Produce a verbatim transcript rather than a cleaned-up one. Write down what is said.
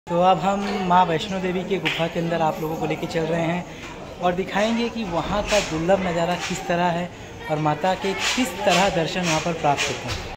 तो अब हम माँ वैष्णो देवी के गुफा के अंदर आप लोगों को लेके चल रहे हैं और दिखाएंगे कि वहाँ का दुर्लभ नज़ारा किस तरह है और माता के किस तरह दर्शन वहाँ पर प्राप्त होते हैं।